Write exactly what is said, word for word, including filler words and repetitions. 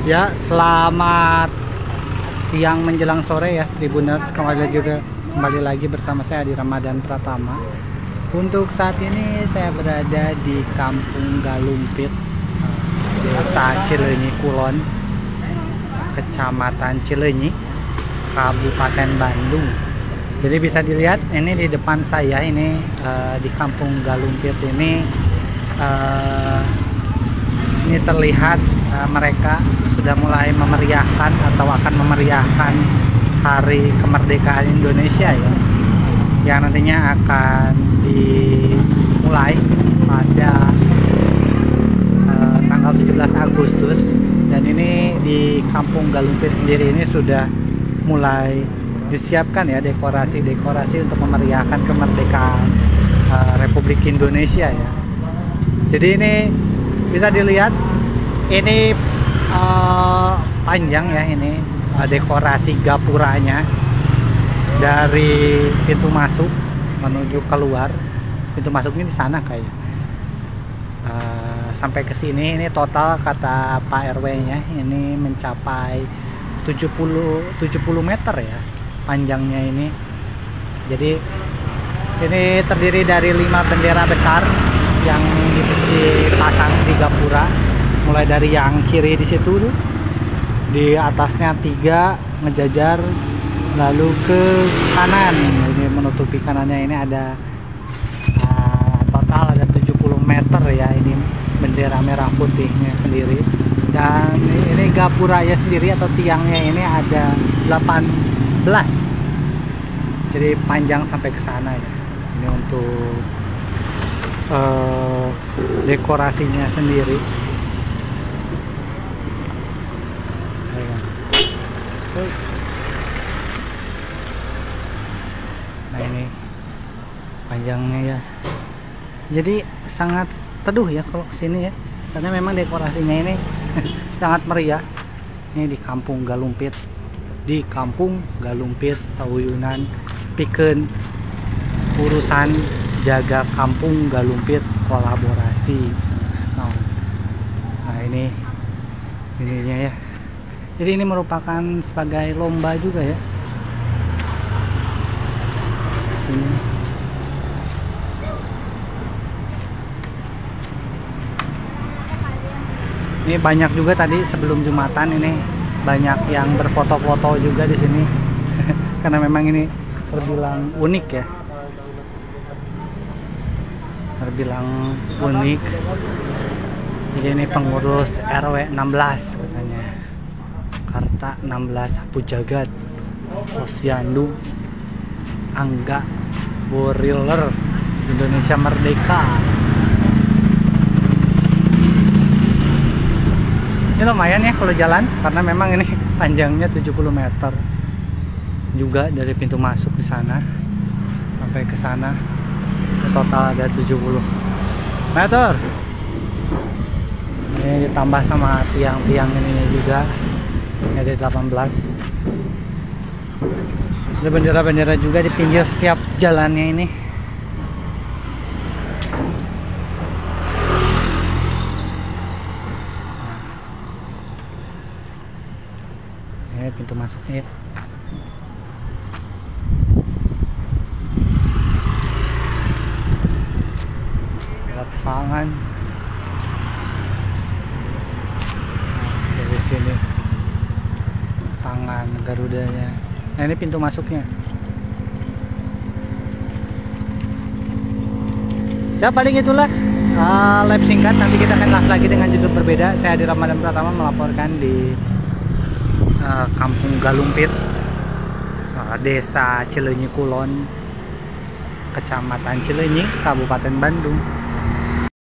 Ya, selamat siang menjelang sore ya Tribuners, kembali juga kembali lagi bersama saya di Ramadan Pratama. Untuk saat ini saya berada di Kampung Galumpit, Desa Cileunyi Kulon, Kecamatan Cileunyi, Kabupaten Bandung. Jadi bisa dilihat ini di depan saya ini uh, di Kampung Galumpit ini uh, ini terlihat uh, mereka sudah mulai memeriahkan atau akan memeriahkan Hari Kemerdekaan Indonesia ya, yang nantinya akan dimulai pada uh, tanggal tujuh belas Agustus. Dan ini di Kampung Galumpit sendiri ini sudah mulai disiapkan ya dekorasi-dekorasi untuk memeriahkan kemerdekaan uh, Republik Indonesia ya. Jadi ini bisa dilihat ini uh, panjang ya, ini uh, dekorasi gapuranya dari pintu masuk menuju keluar. Pintu masuknya di sana kayak uh, sampai ke sini. Ini total kata Pak R W-nya ini mencapai tujuh puluh meter ya panjangnya ini. Jadi ini terdiri dari lima bendera besar yang dipasang di gapura, mulai dari yang kiri di situ tuh, di atasnya tiga ngejajar, lalu ke kanan ini menutupi kanannya ini ada uh, total ada tujuh puluh meter ya ini bendera merah putihnya sendiri. Dan ini gapuranya sendiri atau tiangnya ini ada delapan belas, jadi panjang sampai ke sana ya. Ini untuk uh, dekorasinya sendiri. Nah ini panjangnya ya, jadi sangat teduh ya kalau kesini ya, karena memang dekorasinya ini sangat meriah. Ini di Kampung Galumpit, di Kampung Galumpit sauyunan pikeun urusan jaga Kampung Galumpit kolaborasi. Nah, nah ini ininya ya. Jadi ini merupakan sebagai lomba juga ya. Ini. Ini banyak juga tadi sebelum Jumatan ini banyak yang berfoto-foto juga di sini karena memang ini terbilang unik ya, terbilang unik. Jadi ini pengurus R W enam belas katanya, Karta enam belas Sapu Jagat, Posyandu, Angga, Warrior, Indonesia Merdeka. Ini lumayan ya kalau jalan, karena memang ini panjangnya tujuh puluh meter juga dari pintu masuk di sana sampai ke sana. Total ada tujuh puluh meter. Ini ditambah sama tiang-tiang ini juga, ini ada delapan belas. Ada bendera-bendera juga di pinggir setiap jalannya ini. Ini pintu masuknya ya. Tangan nah, dari sini tangan Garudanya. Nah ini pintu masuknya ya. Paling itulah uh, live singkat, nanti kita akan live lagi dengan judul berbeda. Saya di Ramadan Pratama melaporkan di uh, Kampung Galumpit, uh, Desa Cileunyi Kulon, Kecamatan Cileunyi, Kabupaten Bandung.